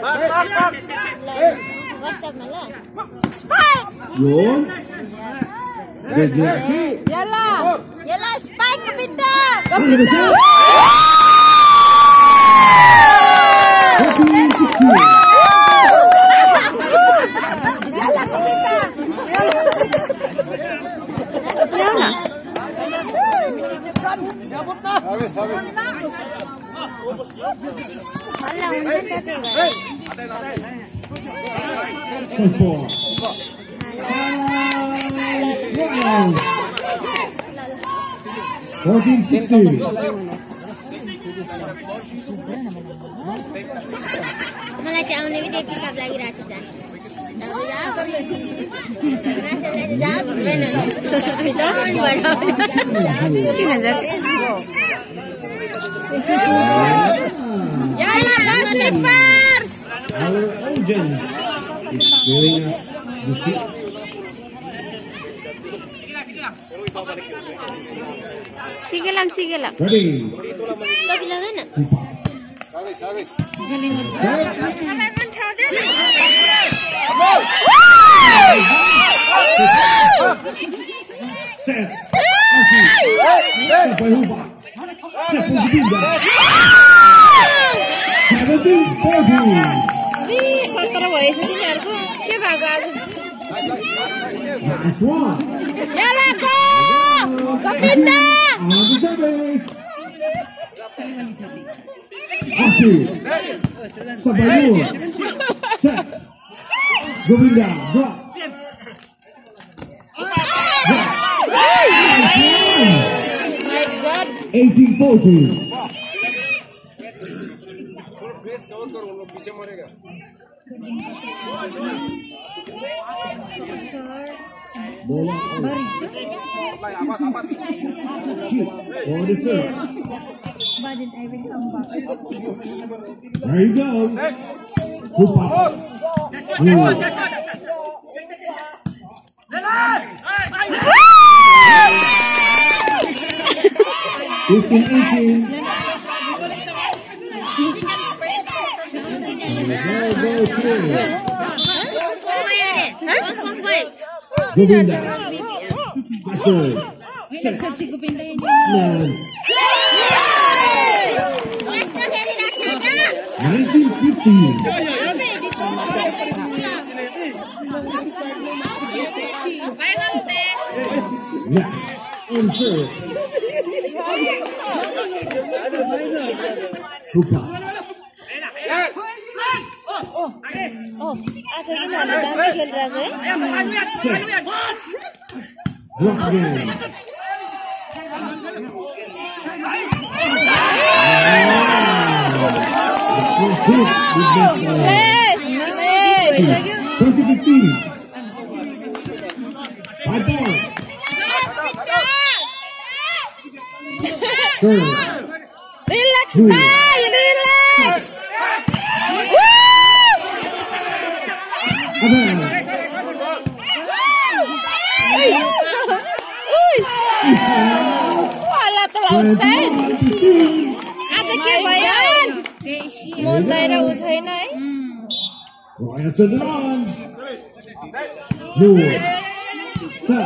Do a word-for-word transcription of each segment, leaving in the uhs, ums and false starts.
WhatsApp-मा ल Yun. Yalla Yalla spike Govinda Yalla Govinda Yalla Sabes, sabes. Allah हुन्छ त First ball. Wow. fourteen sixteen. मलाई चाहिँ आउने बित्तिकै पिसाब लागिरहेछ त Our audience is doing the six. Sige lang, sige lang. Ready. Sabi lang na. Sabes, sabes. Galing mo. Set. Set by Huba. Set for Govinda. seventeen fourteen. सत्र भएछ तिनीहरूको के भएको आज Nice one. Yalla go! Govinda! On the service. Active. Sabayu. Set. Govinda. Drop. My God! eighteen fourteen. Face cover कर वो पीछे मरेगा Bola. Chip. On the serve. There you go. Hupa. Good. fifteen eighteen. Go, go, through. Govinda. Pastor. Man. nineteen fifteen. Yeah. Answer. Hupa. Oh, आज किन दामी खेलिरहेछ है Block again. twenty fifteen. Five ball. Third. Relax, Two. bye, relax. Abang. Wala to outside. आज के भयो मन दाइरा उ छैन है Right to the line. Move. Stop.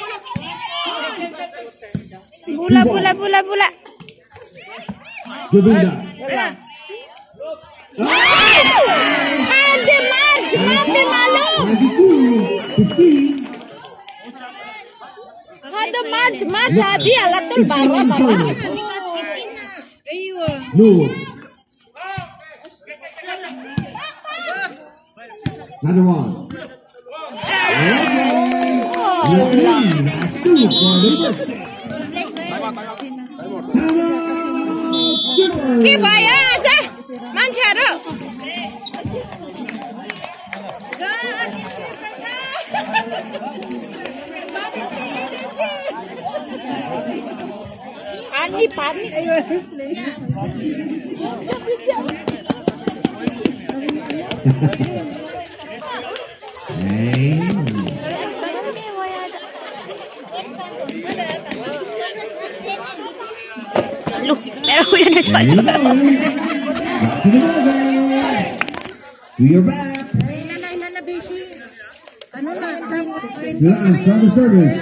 बुला बुला बुला बुला Govinda. Mande march, mande malo. ninety-two fifteen. Hada march, march adi alatul barra barra. Move. Another one. के भयो आज मान्छेहरु पानी पानी Lu, pero voy a We are back. Last on the service.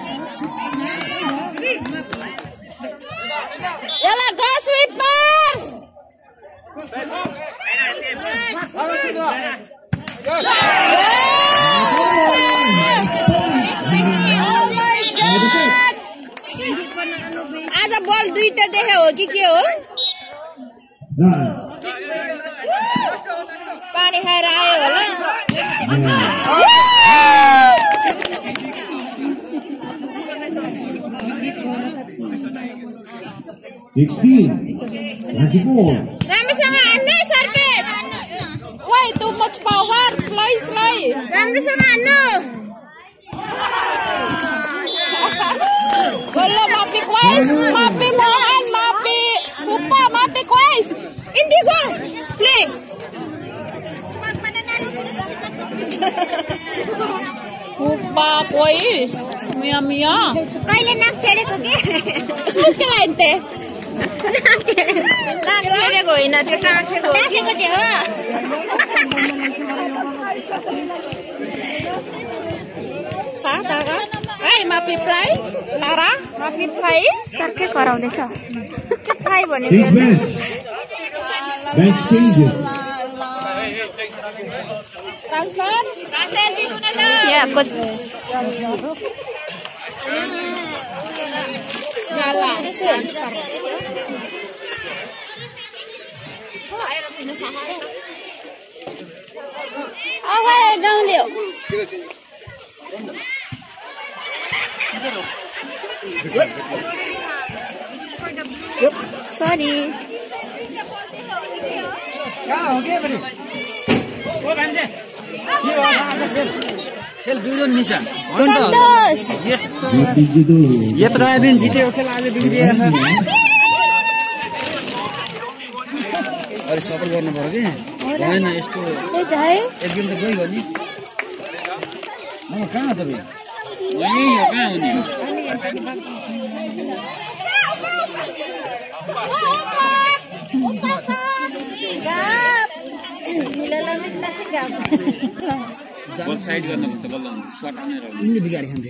Yalla, go sweepers! आज बल दुईटा देखे हो कि के हो पानी खाएर आयो होला sixteen, twenty-four. राम्रोसँग हान्नु सर्केस Why too much power? Slay, slay. राम्रोसँग हान्नु Wala, mapi quais. Mapi mohan, mapi. Upa, mapi quais. Indigo play Upa quais. Mia, mia. कहिले नाक छेडेको के Excuse के लाइन ते. नाक छेडेको होइन त्यो टाँसेको टाँसेको थियो Sa, Tara. Hey, mapi play. Tara. माफी फ्राई सरकै कराउँदैछ के फ्राई भनेको Change bench. Bench changes. Transfer. या कोच Yala. अब गाउँले हो सरी खेल बिग्रियो नि निशा सन्तोष What did you do? यत्रो दिन जितेको खेल आज बिग्रिएको छ अरे सपोर्ट गर्नु पर्यो कि भएन यस्तो त्यही त है एक दिन त गइगयो नि म कहाँ तपाईँ यही हो कहाँ हुने बल साइड गर्नुपर्छ बल्ल सर्ट नै रह्यो यिनले बिगाडी खान्थ्यो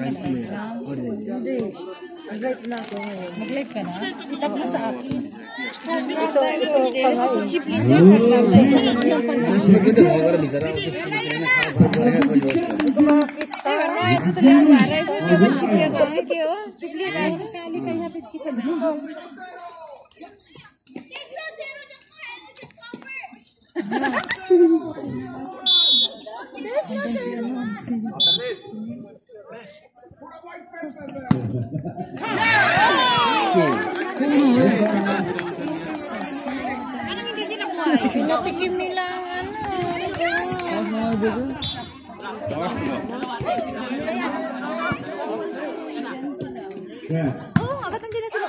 Pinatikim nila ang ano. Yeah. Oh, agad nandiyan na sila.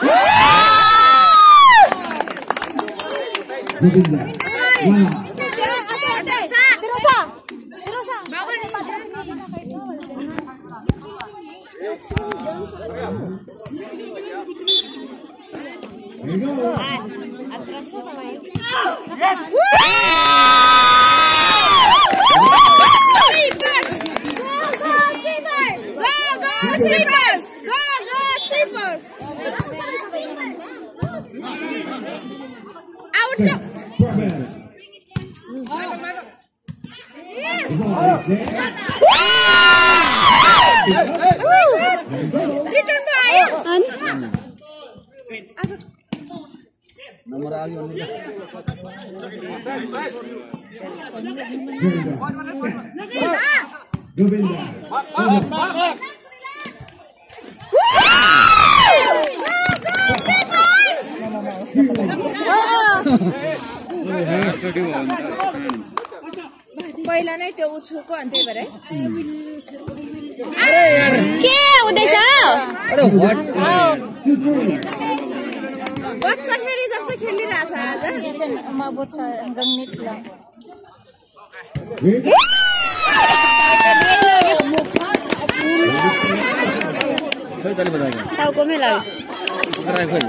Good in there. Wow. Tirosa! Tirosa! Bawal na There you go. Sleepers! Go, go, sleepers! Out! Perfect. Yes! Come on, Zach. Return ba ayo? Number आयो नि Govinda. पहिला नै त्यो उछुको अनि त्यही भएर के हुँदैछ अरे व्हाट बच्चा खेली जस्तो खेलिरहेछ आज खोइ तले बजाएको टाउकोमै लाग्यो गराइ खोइ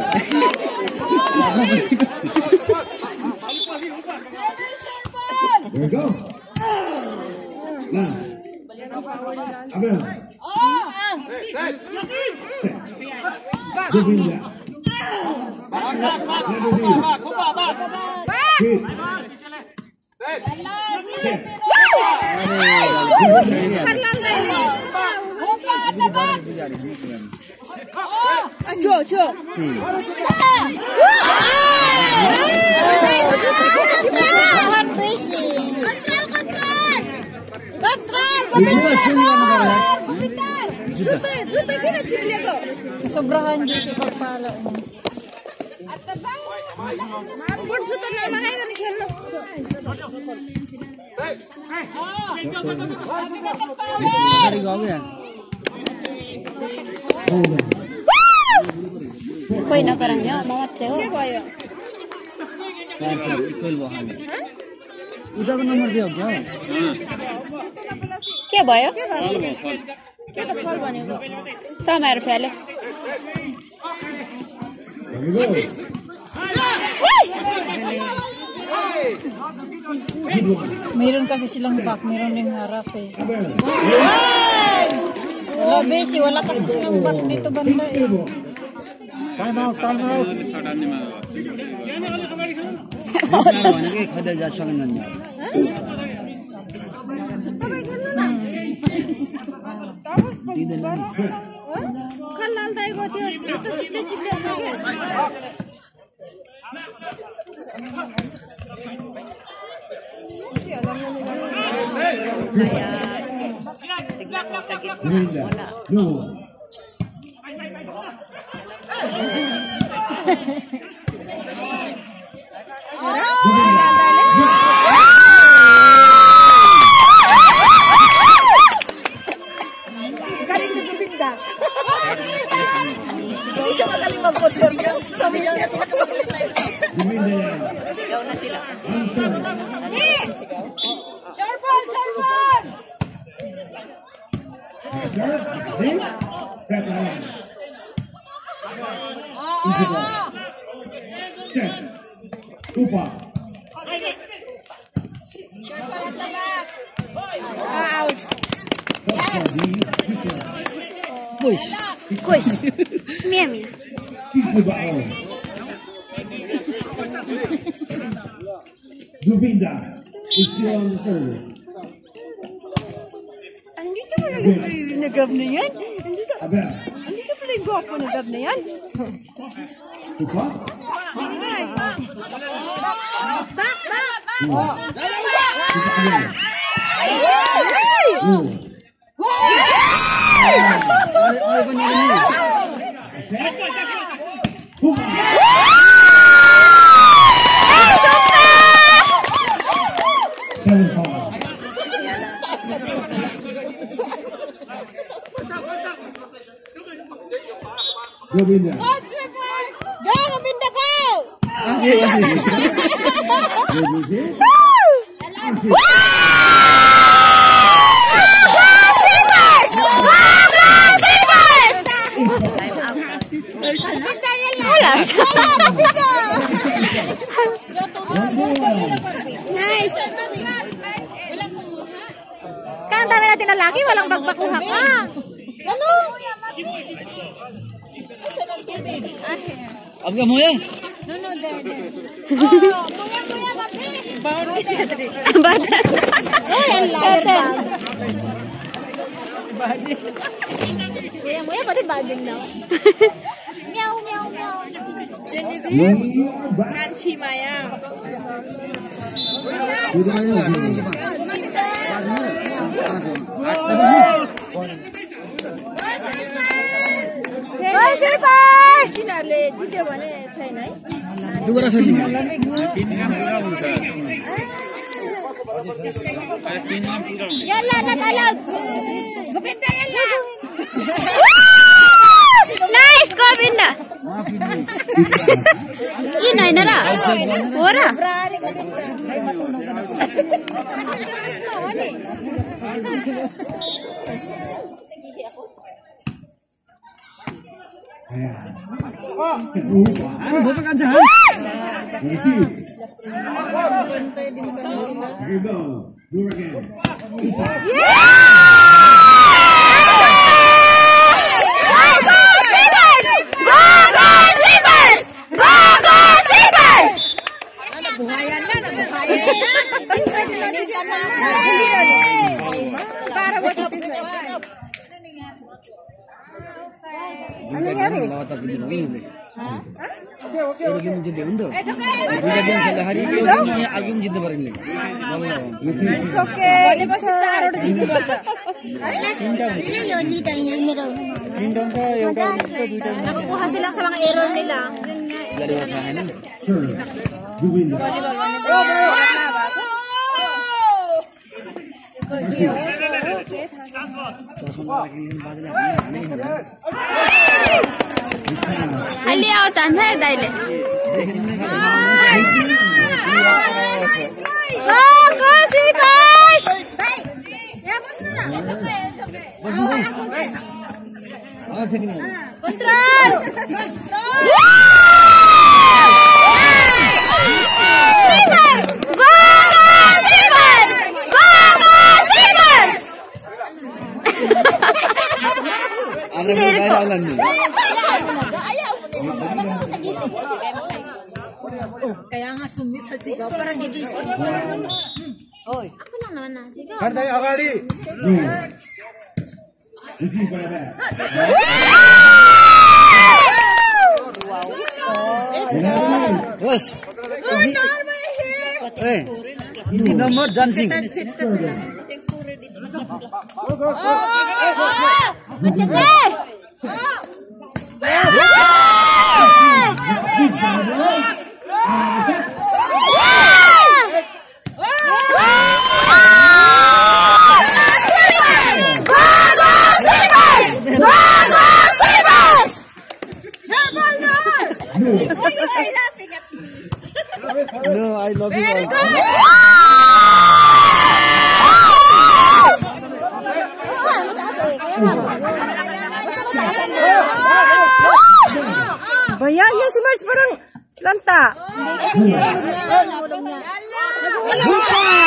There we go. Last. Abel. Set. Govinda. Hit. Set. Cho, cho. Lawan besi. Kontrol, kontrol. Juta, juta kena cipleko. Sobrahan di si pagpala. Bud juta na mahal ni खेल्नु. Hari gao ya. कोही नगराउने हो म मात्रै हो के भयो? Equal भयो हामी उताको नम्बर दियो ब्रो के भयो के भयो? के त फल भनेको? समयहरु फ्याले There we go. Meron kasi silang back, meron din harap eh. Abel. Wala besi, wala kasi silang back dito banda eh. Time out, time out. भनेकै खदै जा सकिँदैन नि खल्लाल दाइको त्यो यस्तो चिप्ले चिप्ले खायो Govinda. No. Set. Upa. out push Kush. Miami. Govinda is still on the third. Andito mo lang nagab na yan. Andito, Abel. andito pala yung gwapo nagab na yan. Upa. Back, back! Seven five. Govinda. Go, Govinda, go! Nice. Kan ang dami natin na laki, walang bagbakuha ka. Ano? अब क्या मोया No, no, there, there. Muya, muya, papi! Bawal ka siya dali. Bata. Muya, muya, pati bading na. Meow, meow, meow. Genevieve, We are back. Kanchi Maya. तिनीहरूले जित्यो भने छैन है दोबारा फेरि यल्ला नकाला गोविन्दा यल्ला Nice, Govinda. Yun ay nara. Ora. ano ba kan jahan Receive. Here you go. Do it again. Ano nangyari? It's okay. Nakukuha sila sa mga error nila. Sir, you win. Ali आओ तान्हा है दाइले Go, go, Sweepers! Control! Sweepers! Go, go, Sweepers! Go, go, Sweepers! Kaya nga sumis sa sigaw para gigising. Oy, ako lang naman na sigaw. Kanday agadi. Receive by that. Yes. Good, Norma here. Hey, hindi no more dancing. Machete! No, I love you. Very good! Bayan yan si Marge parang lanta. Hindi kasi nahulog niya. Nahulog niya. Nagulog niya.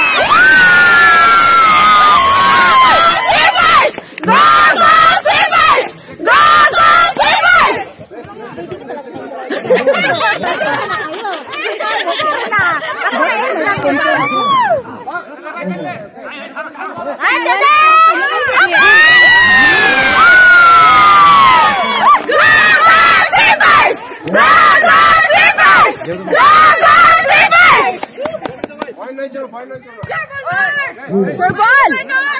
Sippers! Go, go, Sippers! Go, go, Sippers! For ball!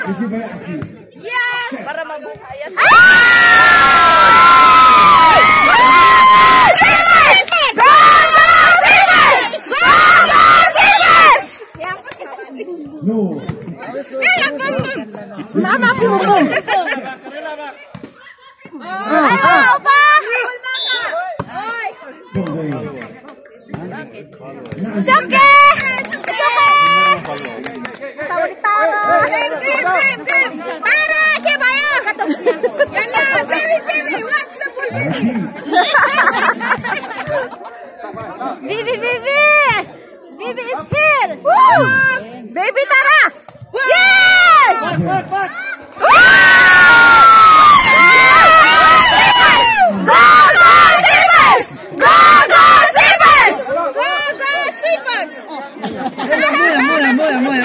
Yes! Para mabuhay. No. Mama pumum. Ayaw pa! Joke! Tara! Game, game, game! Tara! Kibaya! Yalla! Baby, baby! What's the ball, baby? Baby, baby! Baby is here! Woo! Baby, Tara! Yes! Woo! Go, go, Zippers! Go, go, Zippers! Go, go, Zippers! Moya, moya, moya.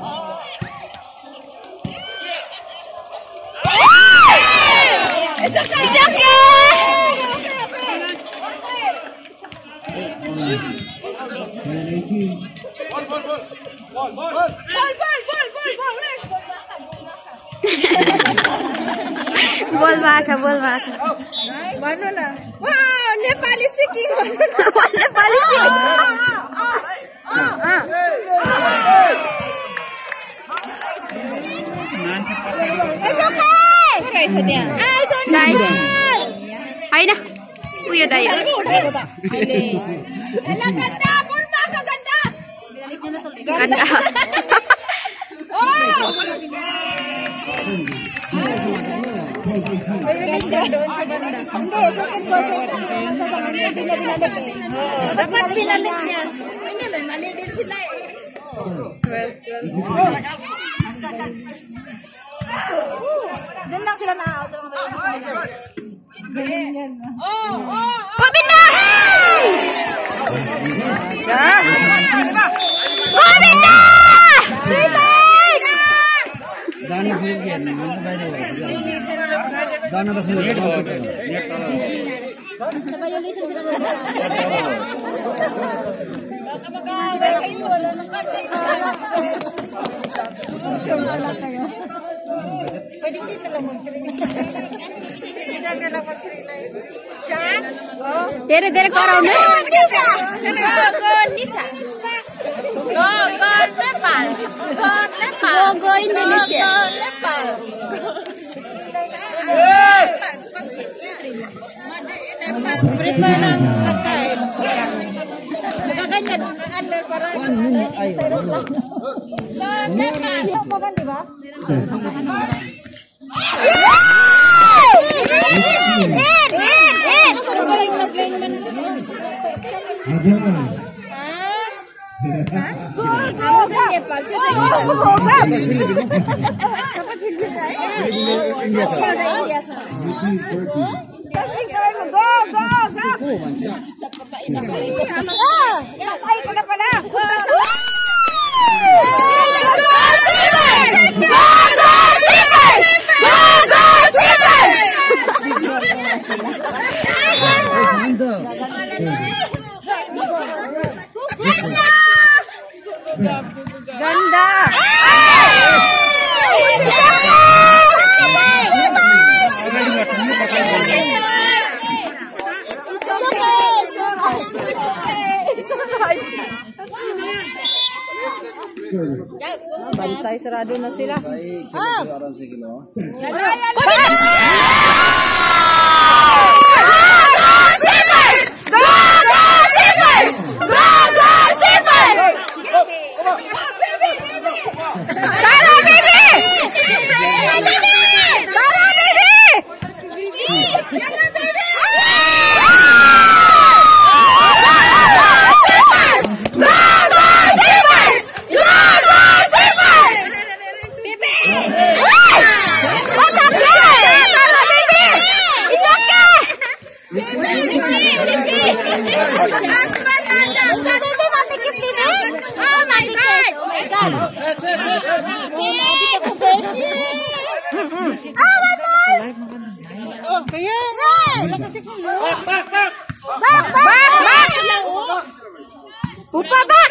It's okay! eighteen. Ball, ball, ball. Ball, ball. Ball, ball, ball, ball, ball. बोल बाका बोल बाका भन्नु न wow Nepali seeking भन्नु न Nepali seeking It's okay. रहेछ त्यहाँ होइन उयो दाइ Ela ganda, ball baka ganda. गन्दा Hindi, second person. Sasabihin ko, binalik eh. Dapat binalik niya. Hindi, may mali din sila eh. Doon lang sila na-out sa mga ganyan. Oh, oh, Govinda Govinda दाना खेल के हेर्नु मन त बाहिर हो दाना त खेल net violation sila ng mag-aaway kayo, wala nang kanta. Wala kayo. Pwede hindi na lang mag-relay. Hindi na lang mag-relay. Siya? धेरै धेरै कराउनु Go, Nisha! Go, Nisha! Go, go, Nepal! Go, Nepal! Go, go, Indonesia. Go, go, Nepal! Prepare ng pagkain. Nakaganyan. Under para. one minute ay Nepal! Magan, di ba? Hit! Hit! Hit! गन्दा Bantay sarado na sila. आराम से Khelo Upa back!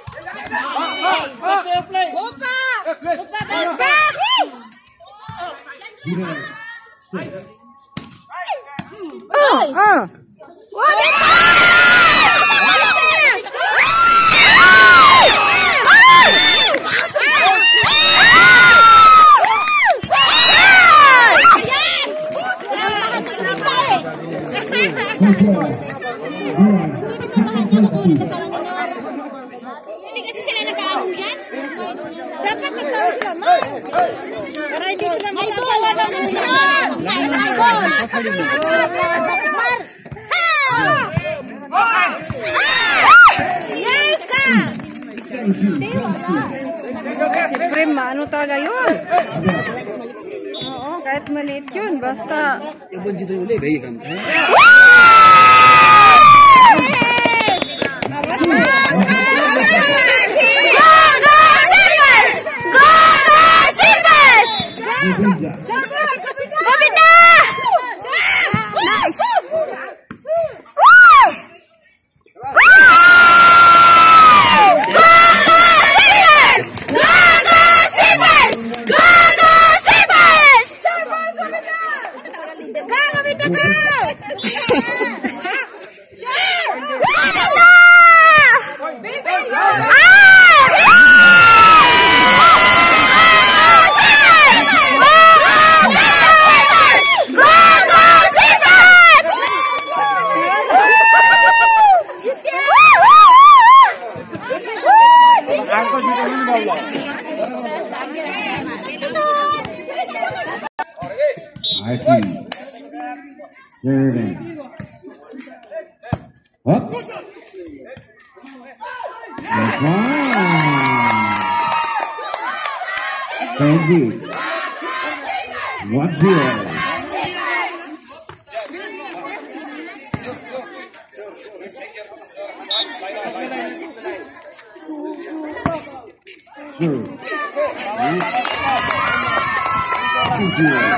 Hindi kasi sila nag-aahuyan. Dapat nagsawa sila, ma. Para hindi sila magkakawa ng mga. Mar! Yay ka! Siyempre, maano talaga yun? Oo, kahit maliit yun, basta यो बन जितो उले भई काम छ Govinda! Nice! Woo! I P. Seven. Up. That's one. Benji. One zero. Two. Two zero.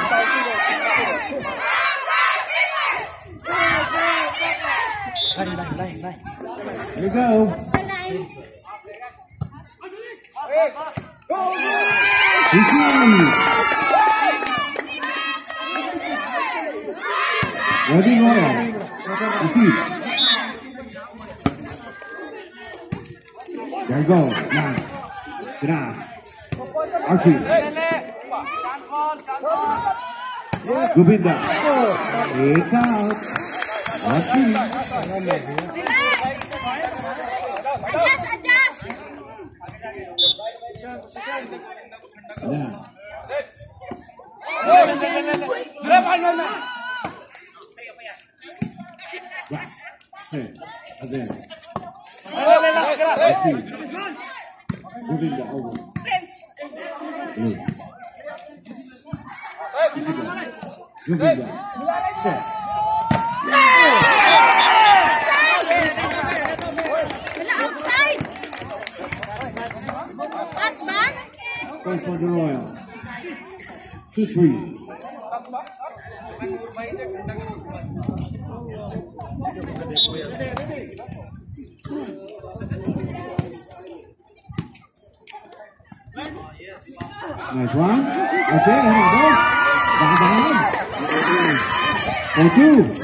Here we go. Ready, Royal. Receive. There you go. Nine. Get out. Archie. Govinda. Take out. Archie. Adjust, adjust. Yeah. Hey, again. Let's see. Govinda over. Blue. Govinda. Set. Outside. That's man. Point for the Royal. Two, three. Nice one. That's it. Here we go. Jangan-jangan. Oh, two.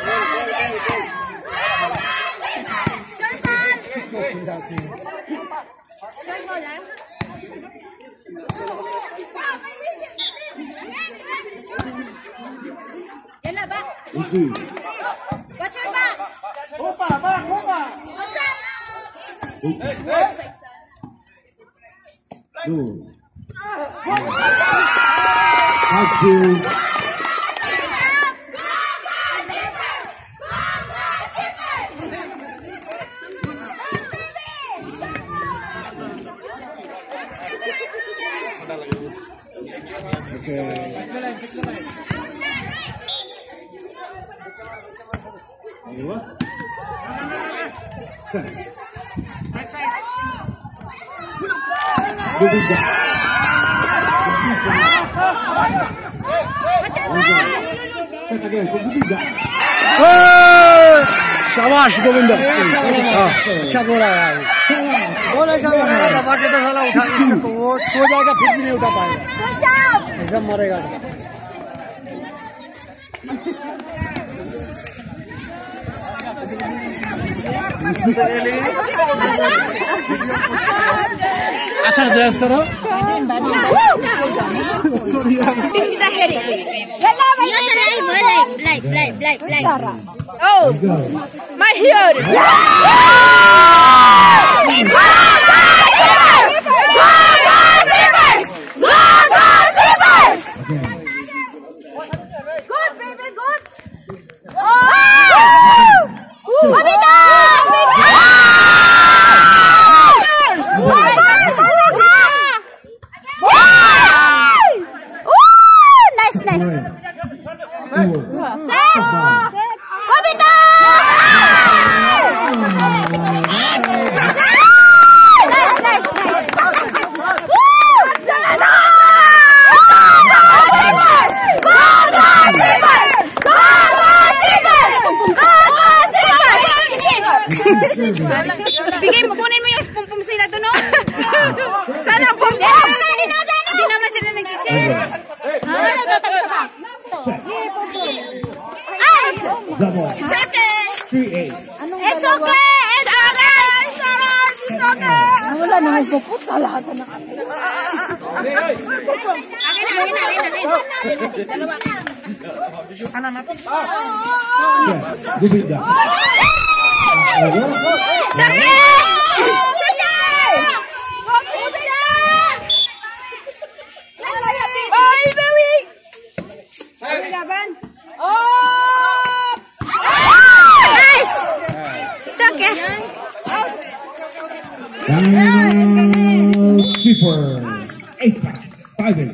Let's see. Watch your back. Opa, back, opa. Outside. Two. Five, two. Okay. Ready, what? Set. Good is that. Set again. Good is that. शाबाश गोविंद अच्छा बोला यार बोल ऐसा मरेगा दबा के तो साला उठा वो सो जाएगा फिर भी नहीं उठा पाएगा ऐसा मरेगा अच्छा डांस करो sorry Live, live, live, live, live. Oh, my hair. Go, go, Zippers! Go, go, Zippers! Good, baby, good. Oh! Bonito! Nice, nice. Govinda! Nice, nice, nice. Bigay mo, kunin mo yung pum-pum sila doon, no? Saan ang pum-pum? Hindi naman sila nag-cheer. Double. It's okay. Three, eight. It's okay. It's okay. It's alright. It's okay. Wala na nagpupunta lahat na. Akin na, akin na, akin na, akin na. Dalawa ka. Govinda. It's okay. It's okay. ya. Timeout keepers. Eight back. Five in.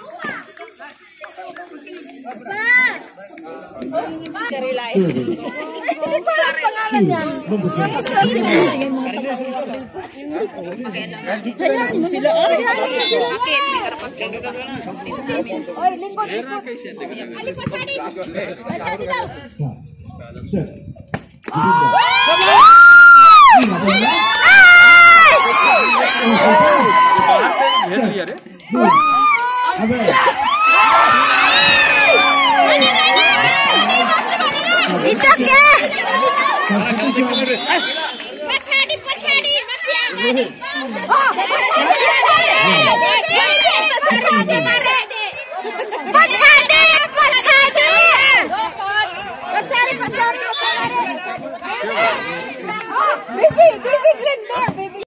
Hindi ko alam pangalan yan. Tapos swerte mo sa yan mga sila. Oy, lingkod, lingkod. Alipas tadi. Sadi daw. Set.